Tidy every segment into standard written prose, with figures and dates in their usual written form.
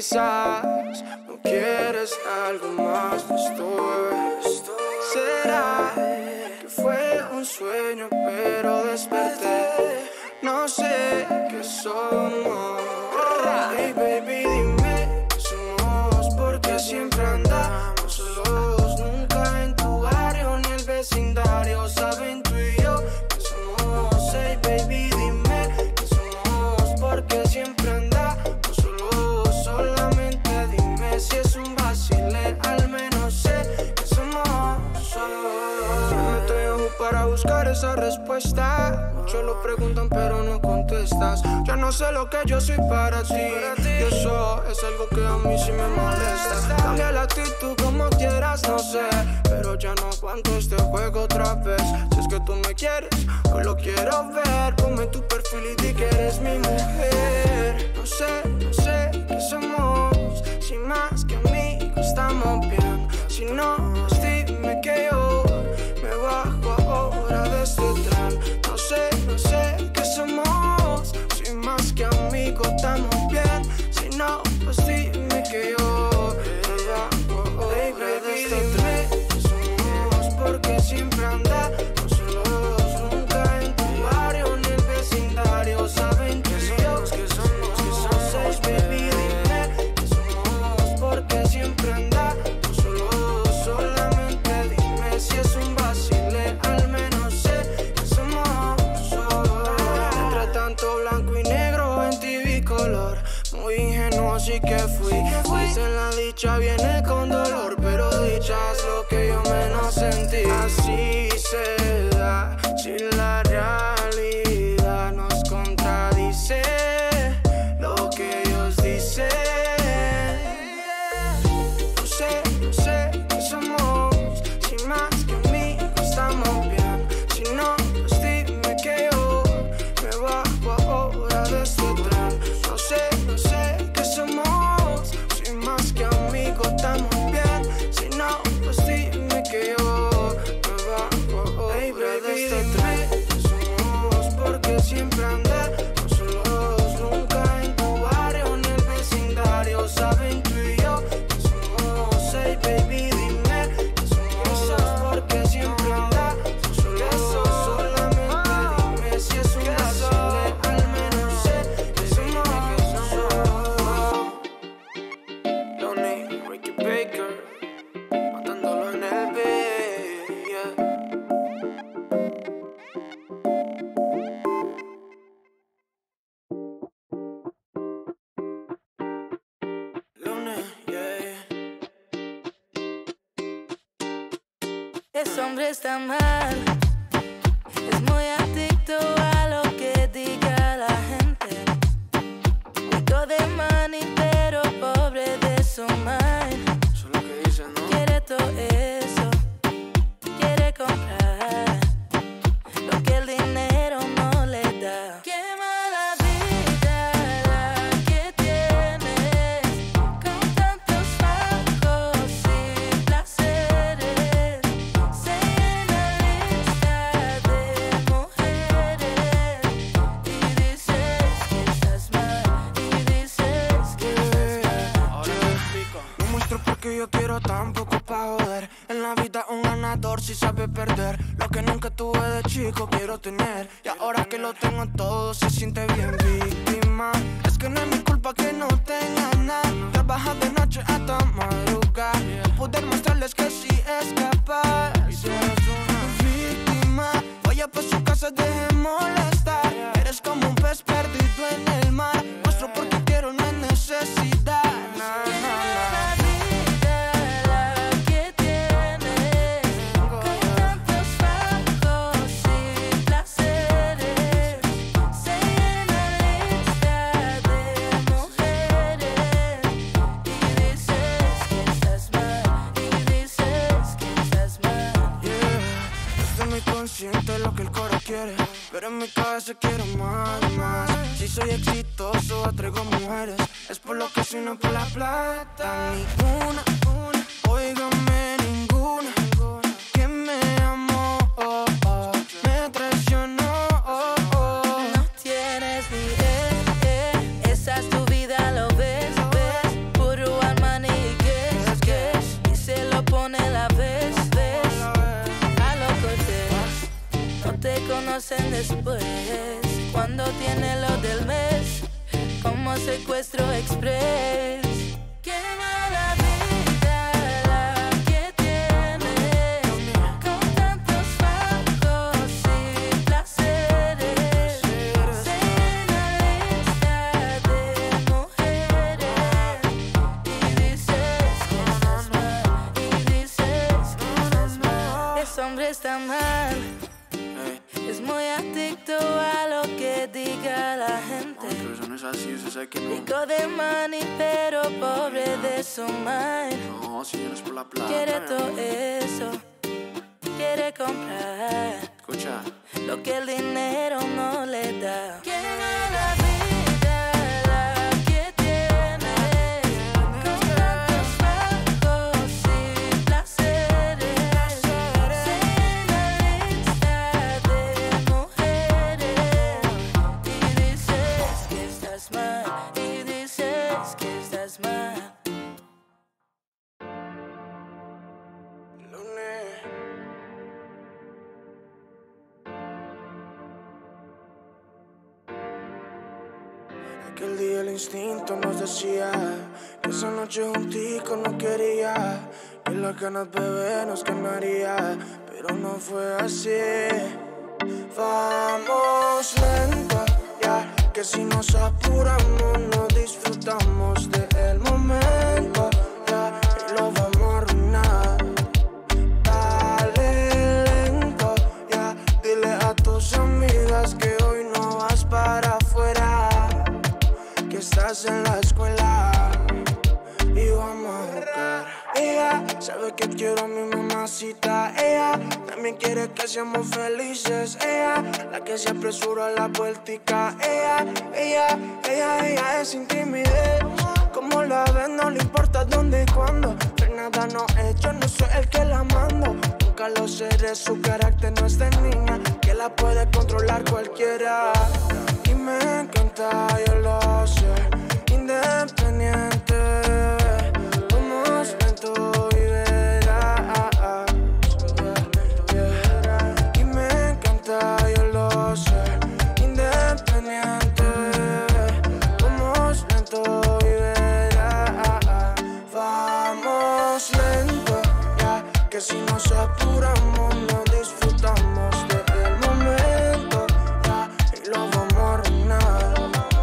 quizás no quieres algo más de esto. Será que fue un sueño pero desperté. No sé qué somos. Hey baby, dime qué somos, porque siempre andamos solos. Nunca en tu barrio ni el vecindario saben tú y yo que somos. Hey baby, dime qué somos, porque siempre andamos solos. Solamente dime si es un vacile, al menos sé que somos. Me estoy ojo para buscar esa respuesta. Muchos lo preguntan pero no contestas. Ya no sé lo que yo soy para ti, y eso es algo que a mí sí me molesta. Cambia la actitud como quieras, no sé, pero ya no aguanto este juego otra vez. Si es que tú me quieres, hoy lo quiero ver. Ponme tu perfil y di que eres mi mujer. No sé qué somos. Si más que amigos estamos bien. Si no, pues dime que yo me bajo ahora de este tren. No sé qué somos. Si más que amigos estamos bien. Si no, pues dime que yo me bajo ahora de este tren. ¿Qué somos? Porque siempre andamos solos. Nunca en tu barrio ni el vecindario saben que somos, que somos. Baby, dime que somos, porque siempre andamos solos. Solamente dime si es un vacile, al menos sé que somos. Entre tanto blanco y negro en TV color, muy ingenuo así que fui. Dicen la dicha viene con dolor, pero dicha es lo que yo menos sentí. Así se da si la realidad nos contradice lo que ellos dicen. No sé qué somos. Si más que amigos estamos bien. Si no, pues dime que yo me bajo ahora de este tren. No sé qué somos. Si más que amigos estamos bien. Si no, pues dime que yo me bajo ahora de este tren. Que somos, porque siempre andamos solos. Nunca en tu barrio ni el vecindario saben tú y yo que somos. Hey baby, dime que somos, porque siempre andamos solos. Solamente dime si es un vacile, al menos sé que somos. Lonely, Ricky Baker, matándolo en el beat, yeah. Lonely, yeah. Ese hombre está mal, es muy adicto a lo que diga la gente. Rico de money, pero pobre de su mind. Eso es lo que dicen, ¿no? Quiere todo eso, quiere comprar lo que el dinero no le da. Qué mala vida la que tienes, con tantos bajos y placeres. Se llena lista de mujeres y dices que estás mal, y dices que estás mal. Ahora te explico. No muestro porque yo quiero tampoco pa' joder. En la vida un ganador si sabe perder. Lo que nunca tuve de chico quiero tener. Y ahora que lo tengo todo se siente bien víctima. Es que no es mi culpa que no tenga nada. Trabaja de noche hasta madrugar. Poder mostrarles que sí es capaz. Si eres una víctima, vaya pa' su casa, deje molestar. Eres como un pez perdido en el mar. Muestro porque quiero, no es necesidad. Na, na, na. La vida la que tienes, con tantos bajos y placeres. Se llena lista de mujeres y dices que estás mal, y dices que estás mal. Yeah, estoy muy consciente de lo que el coro quiere, pero en mi cabeza quiero más, más. Si soy exitoso atraigo mujeres, es por lo que soy, no por la plata. Ninguna, óigame, ninguna que me amó, me traicionó. No tienes ni esa es tu vida, lo ves, ves. después, cuando tiene lo del mes, como secuestro express. Qué mala vida la que tienes, con tantos falsos y placeres. Ser una lista de mujeres y dices que estás mal, y dices que estás mal. Ese hombre está mal, es muy adicto a lo que diga la gente. Pero eso no es así, usted sabe que no. Rico de money, pero pobre de su mind. No, si no es por la plata. Quiere todo eso, quiere comprar Escucha. lo que el dinero no le da. Qué mala vida la que tienes, con tantos falsos y placeres. Ser una lista de mujeres y dices que estás mal, y dices que estás mal. Lunes. Aquel día el instinto nos decía que esa noche juntico no quería, que las ganas bebé nos quemaría, pero no fue así. Vamos lento, ya, que si nos apuramos no disfrutamos del momento, ya, y lo vamos a arruinar. Dale lento, ya, dile a tus amigas que hoy no vas para afuera, que estás en la escuela y vamos a jugar. Ella sabe que quiero a mi mamacita. Ella también quiere que seamos felices. Ella, la que se apresura a la vueltica. Ella es sin timidez. Como la ves, no le importa dónde y cuándo. Pero nada no he hecho, no soy el que la mando. Nunca lo seré, su carácter no es de niña, que la puede controlar cualquiera. Y me encanta, yo lo sé, independiente. Vamos lento y verás. Y me encanta, yo lo sé, independiente. Vamos lento y verás. Vamos lento, ya, que si nos apuramos no disfrutamos del momento, ya, y lo vamos a arruinar.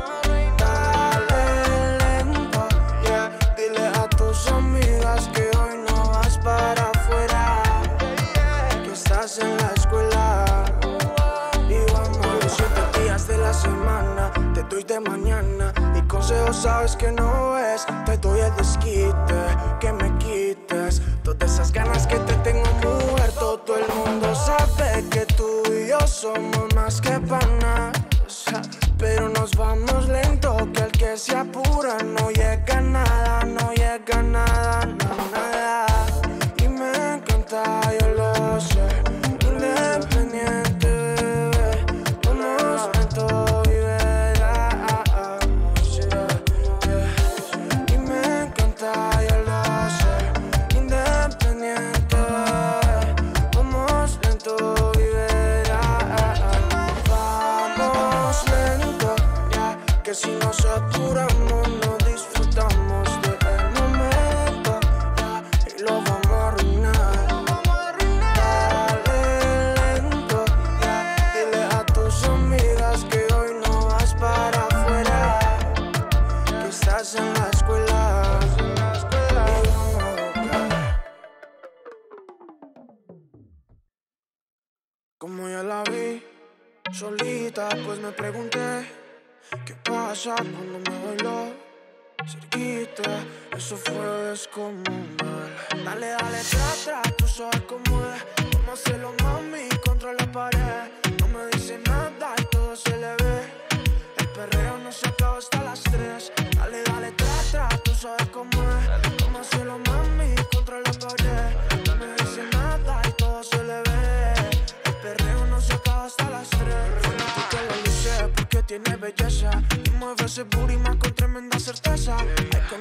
Dale lento, ya, dile a tus amigas que hoy no vas para afuera, que estás en la escuela y vamos a los 7 días de la semana. Te doy de mañana y consejos sabes que no es. Te doy el desquite, que me quites todas esas ganas que te tengo, mujer. Todo el mundo sabe que tú y yo somos más que panas, pero nos vamos lento, que el que se apura no llega a nada, no llega a nada, nada. Y me encanta, yo lo sé, independiente, bebé. Vamos lento y verás. Y me encanta, yo lo sé, independiente, bebé. Vamos lento y verás. Vamos lento, ya, que si nos apuramos no disfrutamos del momento, ya, y lo vamos a arruinar. Dale lento, ya, dile a tus amigas que hoy no vas para afuera, que estás en la escuela y vamos a jugar. Como ya la vi solita, pues me pregunté qué pasa cuando me bailó cerquita. Eso fue descomunal. Dale, dale, tra, tú sabes cómo es. Cómo hacerlo, mami, contra la pared. No me dice nada y todo se le ve. El perreo no se acaba hasta las 3. Dale, dale, tra, tú sabes cómo es. Cómo hacerlo, mami, contra la pared. No me dice nada y todo se le ve. El perreo no se acaba hasta las 3. Que lo luce porque tiene belleza y mueve ese booty más con tremenda certeza. Ay, con eso río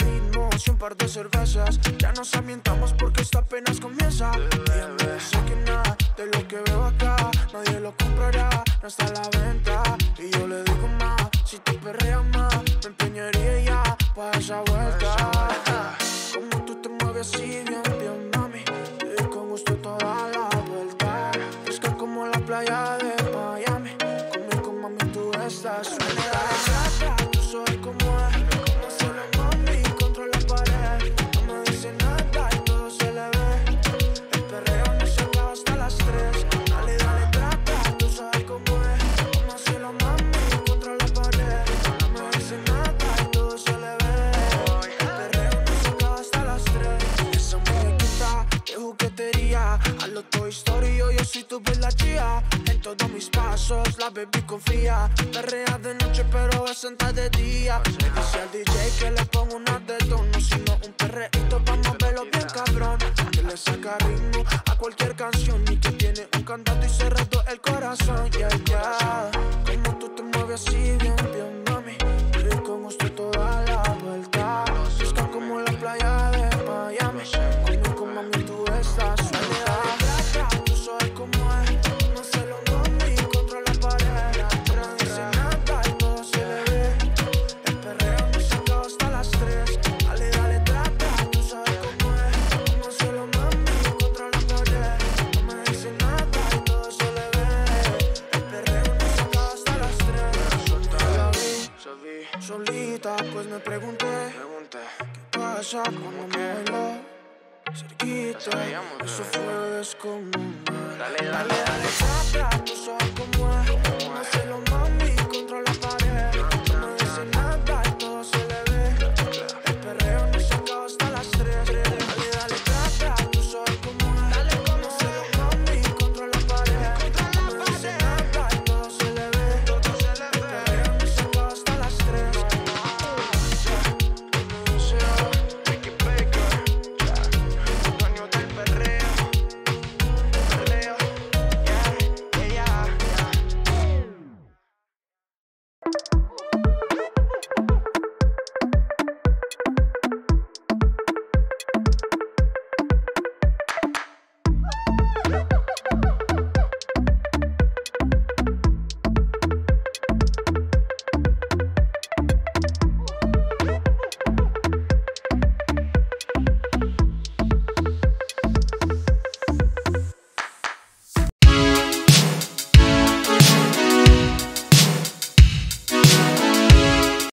ritmo y un par de cervezas. Ya nos ambientamos porque esto apenas comienza. Ella me dice que nada de lo que veo acá nadie lo comprará, no está a la venta. Y yo le digo más, si tú perreas más, me empeñaría ya pa' esa vuelta. Como tú te mueves así, bien, bien, mami, y con gusto toda la vuelta. Fresca como la playa de Miami, conmigo, mami, tú estás suelta. Tú sabes cómo es, cómo hacerlo, mami, contra la pared. No me dice nada y todo se le ve. El perreo no se acaba hasta las 3. Dale, dale, trata, tú sabes cómo es, cómo hacerlo, mami, contra la pared. No me dice nada y todo se le ve. El perreo no se acaba hasta las 3. Esa muñequita de juguetería, a lo Toy Story, yo soy tu bella chía. En todos mis pasos, la baby confía. Perrea de noche, pero es senta de día. Le dice al DJ que le pongo una de tono, sino un perreíto pa' moverlo bien cabrón. Que le saca ritmo a cualquier canción y que tiene un cantante y cerrado el corazón. Yeah, yeah. Como tú te mueves así, bien, bien, mami, y con gusto toda la vuelta. Fresca como la playa de Miami, conmigo, mami, tú estás suelta. Tú sabes cómo es, no se lo mami, contra la pared. No dice nada y todo se le ve. El perreo no se acaba hasta las 3. Dale, dale, trata, tú sabes cómo es, no se lo mami, contra la pared. No me dice nada y todo se le ve. El perreo no se acaba hasta las 3. La vi solita, pues me pregunté ¿qué pasa cuando me bailó cerquita? Eso fue descomunal. Dale, dale, dale, trata, tú sabes cómo es,